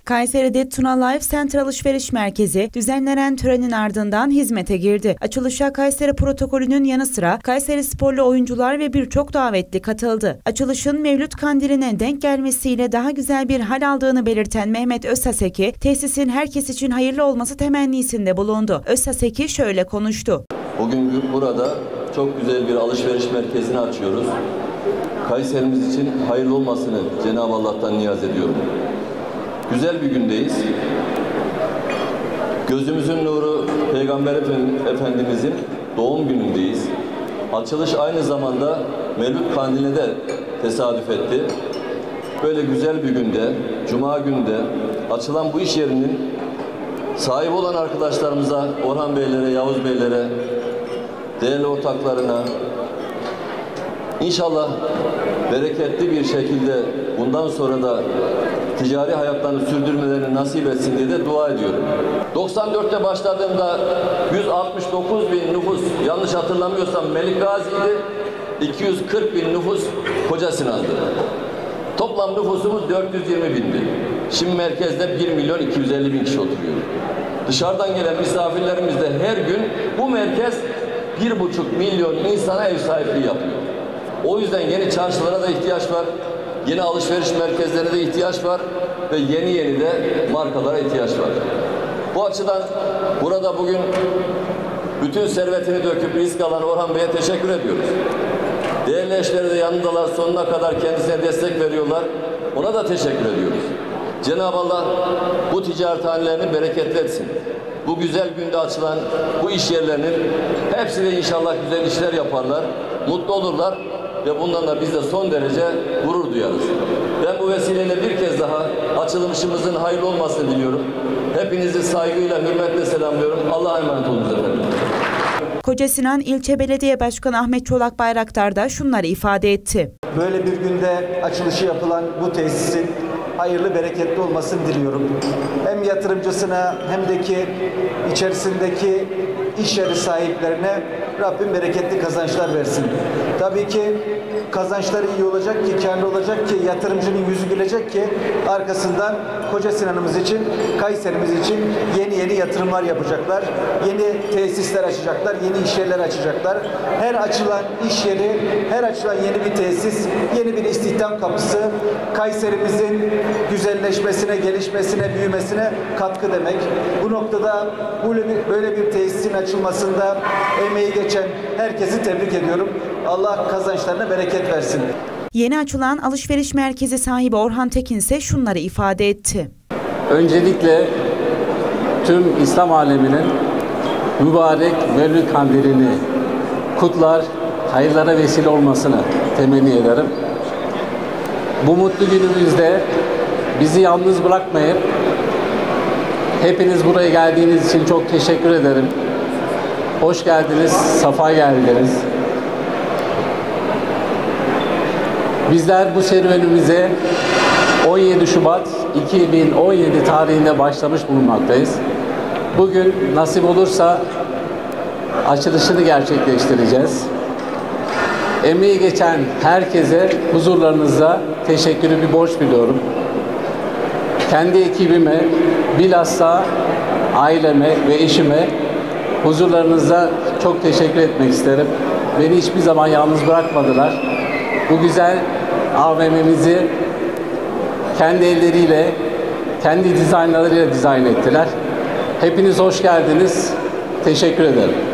Kayseri'de Tuna Life Center Alışveriş Merkezi düzenlenen törenin ardından hizmete girdi. Açılışa Kayseri protokolünün yanı sıra Kayseri sporlu oyuncular ve birçok davetli katıldı. Açılışın Mevlüt Kandili'ne denk gelmesiyle daha güzel bir hal aldığını belirten Mehmet Özsaseki, tesisin herkes için hayırlı olması temennisinde bulundu. Özsaseki şöyle konuştu. Bugün burada çok güzel bir alışveriş merkezini açıyoruz. Kayserimiz için hayırlı olmasını Cenab-ı Allah'tan niyaz ediyorum. Güzel bir gündeyiz. Gözümüzün nuru Peygamber Efendimizin doğum günündeyiz. Açılış aynı zamanda Mevlüt Kandili'ne de tesadüf etti. Böyle güzel bir günde, Cuma günde açılan bu iş yerinin sahibi olan arkadaşlarımıza, Orhan Beylere, Yavuz Beylere, değerli ortaklarına İnşallah bereketli bir şekilde bundan sonra da ticari hayatlarını sürdürmelerini nasip etsin diye de dua ediyorum. 94'te başladığımda 169 bin nüfus, yanlış hatırlamıyorsam Melik Gazi'ydi, 240 bin nüfus Koca Sinan'dı. Toplam nüfusumuz 420 bindi. Şimdi merkezde 1 milyon 250 bin kişi oturuyor. Dışarıdan gelen misafirlerimiz de her gün bu merkez 1,5 milyon insana ev sahipliği yapıyor. O yüzden yeni çarşılara da ihtiyaç var, yeni alışveriş merkezlerine de ihtiyaç var ve yeni de markalara ihtiyaç var. Bu açıdan burada bugün bütün servetini döküp risk alan Orhan Bey'e teşekkür ediyoruz. Değerli eşleri de yanındalar, sonuna kadar kendisine destek veriyorlar. Ona da teşekkür ediyoruz. Cenab-ı Allah bu ticarethanelerini bereketli etsin. Bu güzel günde açılan bu iş yerlerinin hepsi de inşallah güzel işler yaparlar, mutlu olurlar ve bundan da biz de son derece gurur duyarız. Ben bu vesileyle bir kez daha açılışımızın hayırlı olmasını diliyorum. Hepinizi saygıyla, hürmetle selamlıyorum. Allah'a emanet olunuz efendim. Koca Sinan İlçe Belediye Başkanı Ahmet Çolak Bayraktar da şunları ifade etti. Böyle bir günde açılışı yapılan bu tesisin hayırlı, bereketli olmasını diliyorum. Hem yatırımcısına hem de ki içerisindeki iş yeri sahiplerine Rabbim bereketli kazançlar versin. Tabii ki kazançları iyi olacak ki, kârlı olacak ki, yatırımcının yüzü gülecek ki arkasından Koca Sinan'ımız için, Kayserimiz için yeni yatırımlar yapacaklar. Yeni tesisler açacaklar, yeni iş yerleri açacaklar. Her açılan iş yeri, her açılan yeni bir tesis, yeni bir istihdam kapısı Kayserimizin güzelleşmesine, gelişmesine, büyümesine katkı demek. Bu noktada böyle bir tesisin açılmasında emeği geçen herkesi tebrik ediyorum. Allah kazançlarına bereket versin. Yeni açılan alışveriş merkezi sahibi Orhan Tekin ise şunları ifade etti. Öncelikle tüm İslam aleminin mübarek Mevlüt Kandili'ni kutlar, hayırlara vesile olmasını temenni ederim. Bu mutlu günümüzde bizi yalnız bırakmayıp hepiniz buraya geldiğiniz için çok teşekkür ederim. Hoş geldiniz, safa geldiniz. Bizler bu serüvenimize 17 Şubat 2017 tarihinde başlamış bulunmaktayız. Bugün nasip olursa açılışını gerçekleştireceğiz. Emeği geçen herkese huzurlarınızda teşekkürü bir borç biliyorum. Kendi ekibime, bilhassa aileme ve eşime huzurlarınızda çok teşekkür etmek isterim. Beni hiçbir zaman yalnız bırakmadılar. Bu güzel AVM'mizi kendi elleriyle, kendi dizaynlarıyla dizayn ettiler. Hepiniz hoş geldiniz. Teşekkür ederim.